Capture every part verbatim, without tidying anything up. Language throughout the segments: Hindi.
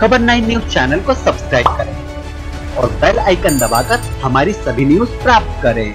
खबर नाइन न्यूज चैनल को सब्सक्राइब करें और बेल आइकन दबाकर हमारी सभी न्यूज प्राप्त करें।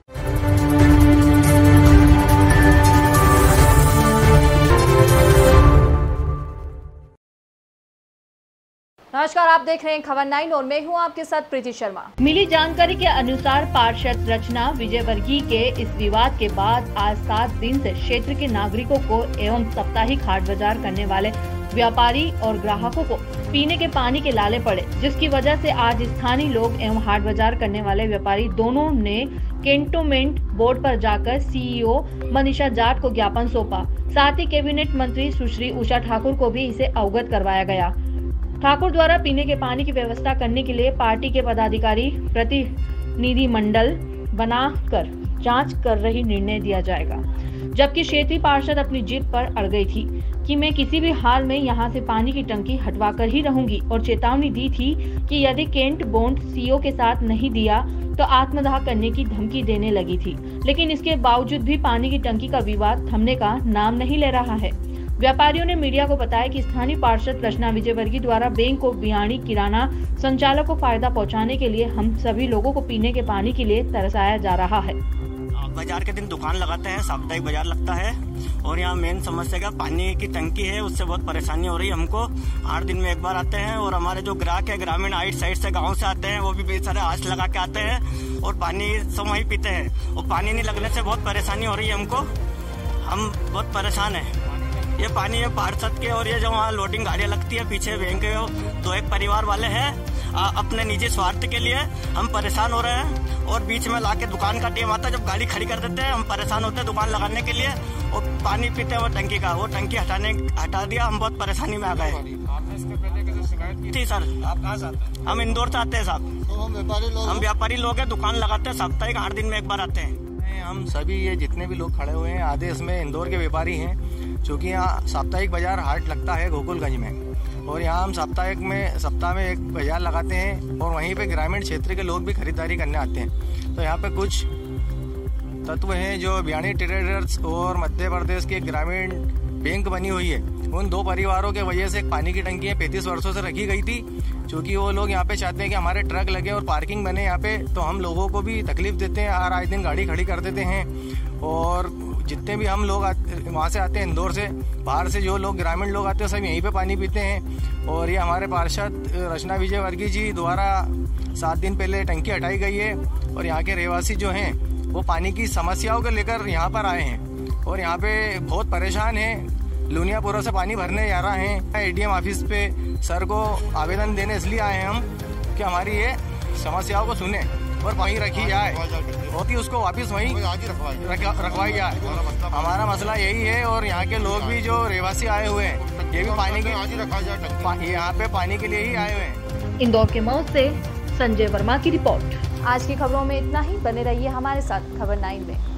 नमस्कार, आप देख रहे हैं खबर नाइन और मैं हूं आपके साथ प्रीति शर्मा। मिली जानकारी के अनुसार पार्षद रचना विजयवर्गीय के इस विवाद के बाद आज सात दिन से क्षेत्र के नागरिकों को एवं साप्ताहिक हाट बाजार करने वाले व्यापारी और ग्राहकों को पीने के पानी के लाले पड़े, जिसकी वजह से आज स्थानीय लोग एवं हाट बाजार करने वाले व्यापारी दोनों ने कैंटोनमेंट बोर्ड पर जाकर सीईओ मनीषा जाट को ज्ञापन सौंपा। साथ ही कैबिनेट मंत्री सुश्री उषा ठाकुर को भी इसे अवगत करवाया गया। ठाकुर द्वारा पीने के पानी की व्यवस्था करने के लिए पार्टी के पदाधिकारी प्रतिनिधि मंडल बनाकर जांच कर रही निर्णय दिया जाएगा, जबकि क्षेत्रीय पार्षद अपनी जिद पर अड़ गई थी कि मैं किसी भी हाल में यहां से पानी की टंकी हटवाकर ही रहूंगी और चेतावनी दी थी कि यदि केंट बॉन्ड सीईओ के साथ नहीं दिया तो आत्मदाह करने की धमकी देने लगी थी। लेकिन इसके बावजूद भी पानी की टंकी का विवाद थमने का नाम नहीं ले रहा है। व्यापारियों ने मीडिया को बताया कि स्थानीय पार्षद रचना विजयवर्गीय द्वारा बैंक को बियाणी किराना संचालक को फायदा पहुंचाने के लिए हम सभी लोगों को पीने के पानी के लिए तरसाया जा रहा है। बाजार के दिन दुकान लगाते हैं, साप्ताहिक बाजार लगता है और यहाँ मेन समस्या का पानी की टंकी है, उससे बहुत परेशानी हो रही है हमको। आठ दिन में एक बार आते हैं और हमारे जो ग्राहक है ग्रामीण आइट साइड से गांव से आते हैं, वो भी बेचारे आस लगा के आते हैं और पानी सब वहीं पीते हैं और पानी नहीं लगने से बहुत परेशानी हो रही है हमको। हम बहुत परेशान है। ये पानी है पार्षद के और ये जो वहाँ लोडिंग गाड़ियाँ लगती है पीछे बैंक के तो एक परिवार वाले हैं अपने निजी स्वार्थ के लिए हम परेशान हो रहे हैं और बीच में लाके दुकान का टाइम आता है जब गाड़ी खड़ी कर देते हैं हम परेशान होते हैं दुकान लगाने के लिए और पानी पीते हैं वो टंकी का वो टंकी हटाने हटा दिया, हम बहुत परेशानी में आ गए। आपने इसके पहले कैसे शिकायत की थी? सर आप कहाँ से आते हैं? हम इंदौर से आते हैं साहब। तो हम व्यापारी लोग हम व्यापारी लोग हैं, दुकान लगाते हैं, साप्ताहिक आठ दिन में एक बार आते हैं। हम सभी ये जितने भी लोग खड़े हुए हैं आधे इसमें इंदौर के व्यापारी हैं, क्योंकि यहाँ साप्ताहिक बाजार हाट लगता है गोकुलगंज में और यहाँ हम साप्ताहिक में सप्ताह में एक बाजार लगाते हैं और वहीं पे ग्रामीण क्षेत्र के लोग भी खरीदारी करने आते हैं। तो यहाँ पे कुछ तत्व हैं जो बियाणी ट्रेडर्स और मध्य प्रदेश के ग्रामीण बैंक बनी हुई है, उन दो परिवारों के वजह से एक पानी की टंकी है पैंतीस वर्षों से रखी गई थी, क्योंकि वो लोग यहाँ पे चाहते हैं कि हमारे ट्रक लगे और पार्किंग बने यहाँ पे, तो हम लोगों को भी तकलीफ देते हैं, हर आए दिन गाड़ी खड़ी कर देते हैं और जितने भी हम लोग वहाँ से आते हैं इंदौर से, बाहर से जो लोग ग्रामीण लोग आते हैं सब यहीं पे पानी पीते हैं। और ये हमारे पार्षद रचना विजयवर्गीय जी द्वारा सात दिन पहले टंकी हटाई गई है और यहाँ के रहवासी जो हैं वो पानी की समस्याओं को लेकर यहाँ पर आए हैं और यहाँ पे बहुत परेशान हैं। लुनियापुरा से पानी भरने जा रहे हैं, एडीएम ऑफिस पे सर को आवेदन देने इसलिए आए हैं हम कि हमारी ये समस्याओं को सुने और पानी रखी जाए और कि उसको वापस वहीं रखवाई जाए। हमारा मसला यही है और यहाँ के लोग भी जो रहवासी आए हुए हैं ये भी पानी के यहाँ पे पानी के लिए ही आए हुए हैं। इंदौर के मऊ से संजय वर्मा की रिपोर्ट। आज की खबरों में इतना ही, बने रहिए हमारे साथ खबर नाइन में।